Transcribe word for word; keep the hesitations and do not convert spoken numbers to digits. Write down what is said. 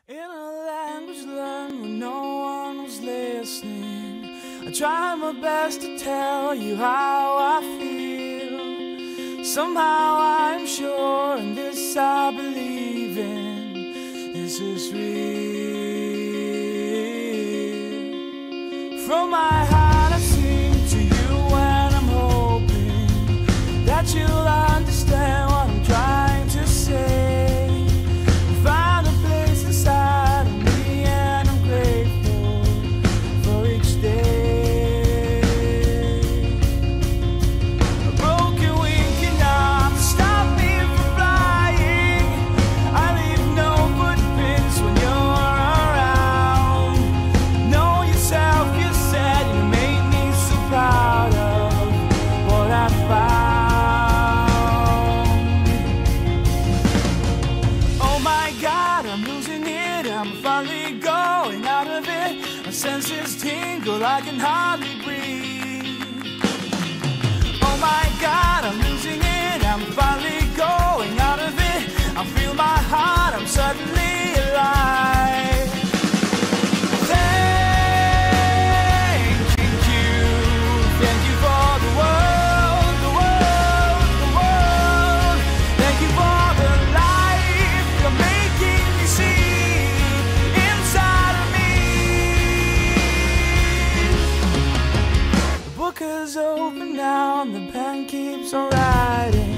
In a language learned when no one was listening, I tried my best to tell you how I feel. Somehow I'm sure, and this I believe in, this is real. From my heart I sing to you when I'm hoping that you'll understand what I'm trying to say. Find a place inside of me, and I'm grateful for each day. A broken wing cannot stop me from flying. I leave no footprints when you're around. Know yourself, you said, you made me so proud of what I found. I'm losing it, I'm finally going out of it. My senses tingle, I can hardly breathe. Oh my God, I'm losing it, I'm finally going out of it. I feel my heart, I'm suddenly alive. Thank you, thank you for the world, the world, the world. Thank you for the life you're making me see inside of me. The book is open now and the pen keeps on writing.